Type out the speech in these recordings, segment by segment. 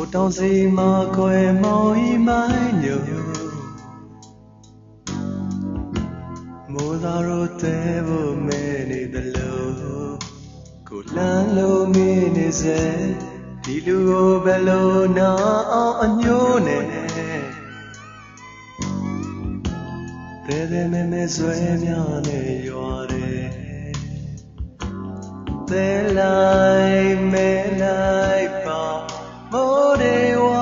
တောင်စီမှာခွဲမောင်ဤမိုင်းညိုမိုးသားတို့တဲဖို့မဲနေသလိုကိုလန်းလို့မင်းနေစေဒီလူကိုဘယ်လိုနာအောင်အညိုးနဲ့တဲမဲမဲဆွဲများနဲ့ရွာတယ်တဲလိုက်မဲလိုက်ပါမိုးတွေဝါ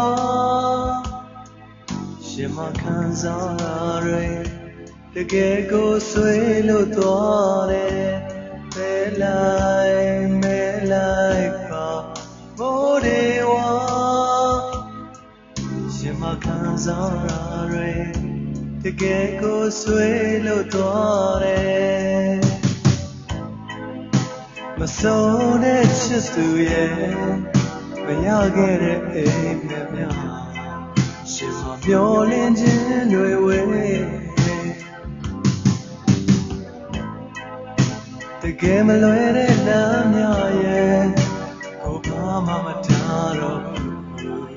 ရှင်မခံစားရရတကယ်ကိုဆွေးလို့သွားတယ်တဲလိုက်မဲလိုက်ပါမိုးတွေဝါရှင်မခံစားရရတကယ်ကိုဆွေးလို့သွားတယ်မဆုံးတဲ့ချစ်သူရဲ့မရခဲ့တဲ့အိမ်မက်များရှင်မမျောလင်းခြင်းတွေဝေတကယ်မလွယ်တဲ့လမ်းများရဲ့ကိုဘာမှမထားတော့ဘူး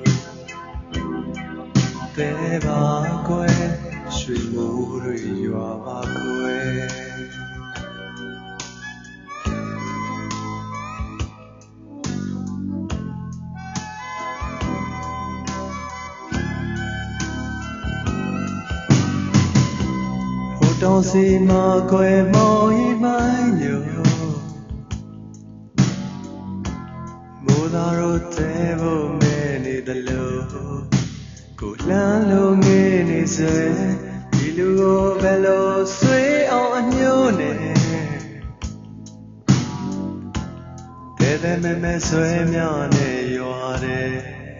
တဲပါကွယ်ရွှေမိုးတွေရွာပါကွယ်တောင်စီမှာခွဲမောင်ဤမိုင်းညိုမိုးသားတို့တဲဖို့မဲနေသလိုကိုလန်းလို့ငေးနေစေဒီလူကိုဘယ်လိုဆွေးအောင်အညိုးနဲ့တဲမဲမဲဆွဲများနဲ့ရွာတယ်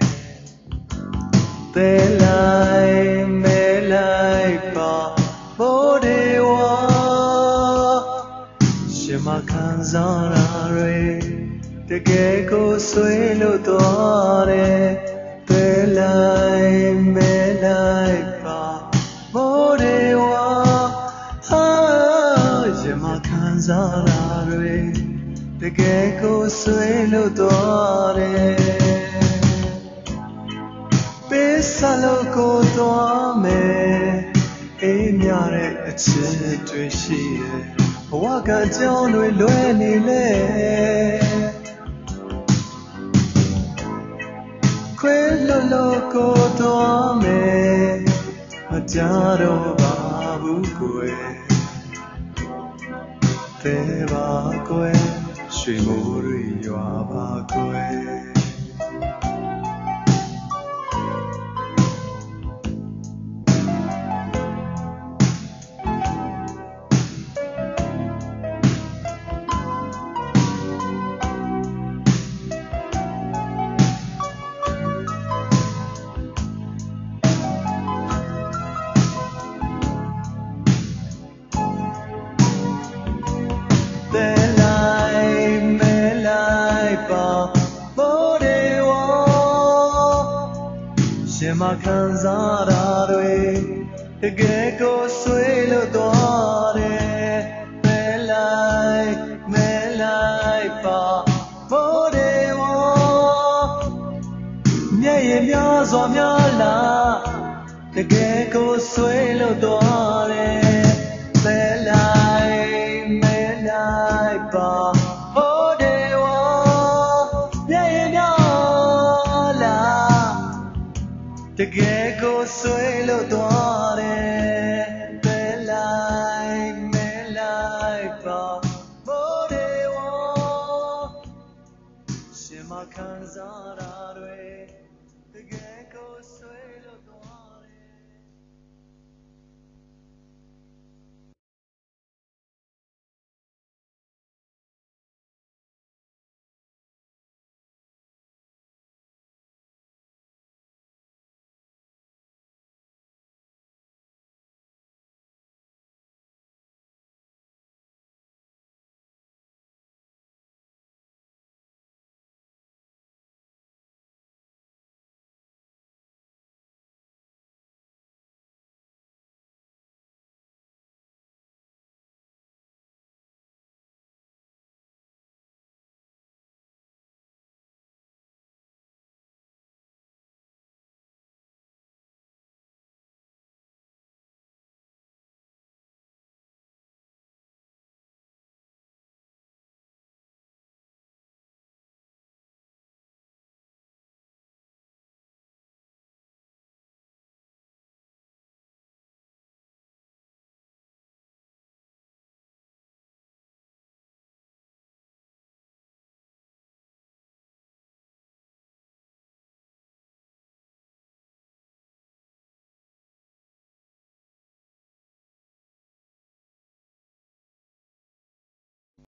တဲလိုက်မဲလိုက်ပါမိုးတွေဝါရှင်မခံစားရရတကယ်ကိုဆွေးလို့သွားတယ်တဲလိုက်မဲလိုက်ပါမိုးတွေဝါရှင်မခံစားရရတကယ်ကိုဆွေးလို့သွားတယ်ပေးစလို့ကိုသွားမယ်အေးမြတဲ့အချစ်တွေရှိရဲ့ဘဝကအကြောင်းတွေလွဲနေလေခွေလို့ကိုသွားမယ်မကြတော့ပါဘူးကွယ်တဲပါကွယ်ရွှေမိုးတွေရွာပါကွယ်ရှင်မခံစားရတွေတကယ်ကိုဆွေးလို့သွားတယ်မဲလိုက်မဲလိုက်ပါမိုးတွေဝါမျက်ရည်များစွာများလာတကယ်ကိုဆွေးလို့သွားတယ်မဲလိုက်မဲလိုက်ပါမိုးတွေဝါမျက်ရည်များလာတကယ်ကိုဆွေးလို့သွားတယ်တဲလိုက်မဲလိုက်ပါမိုးတွေဝါရှင်မခံစားရတွေတကယ်ကိုဆွေးလို့